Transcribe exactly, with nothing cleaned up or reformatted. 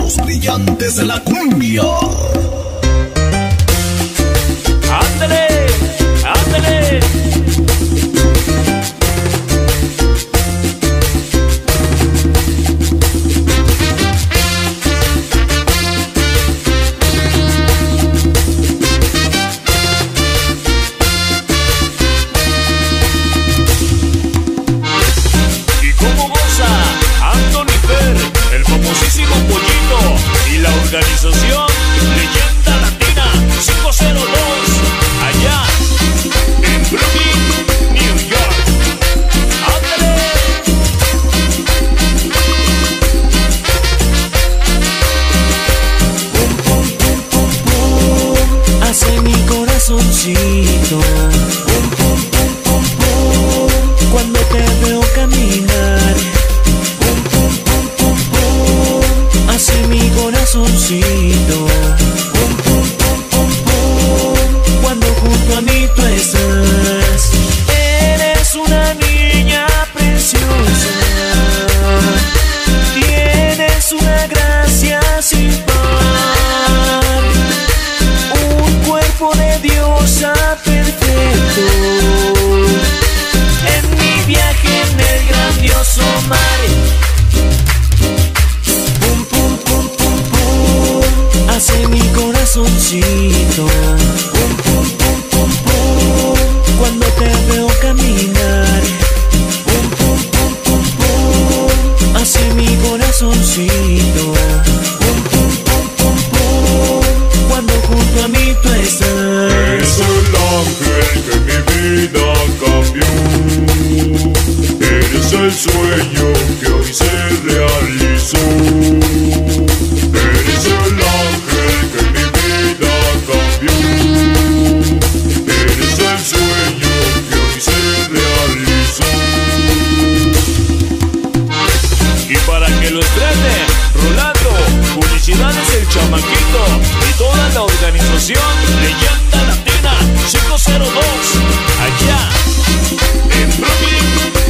los brillantes de la cumbia. ¡Ándale! ¡Ándale! ¿Y cómo goza Anthony Fer, el famosísimo Pollito, y la organización Leyenda Latina cinco cero dos, allá en Brooklyn, New York? ¡Ándale! Pum, pum, pum, pum, pum, hace mi corazoncito. Pum, pum, pum, pum, pum, cuando te veo caminar. Pum, pum, pum, pum, pum, hace mi corazoncito. Pum, pum, pum, pum, pum, cuando junto a mí tú estás. Eres una niña preciosa, tienes una gracia sin par, un cuerpo de diosa perfecto. En mi viaje en el grandioso mar. Pum, pum, pum, pum, pum, hace mi corazoncito. Pum, pum, pum, pum, pum, cuando te veo caminar. Pum, pum, pum, pum, pum, hace mi corazoncito. Pum, pum, pum, pum, pum, cuando junto a mí tú estás. Es el ángel que mi vida cambió. Eres el sueño que hoy se realizó. Eres el ángel que mi vida cambió. Eres el sueño que hoy se realizó. Y para que lo estrene, Rolando, publicidades El Chamaquito y toda la organización Leyenda Latina cinco cero dos, allá en Brooklyn,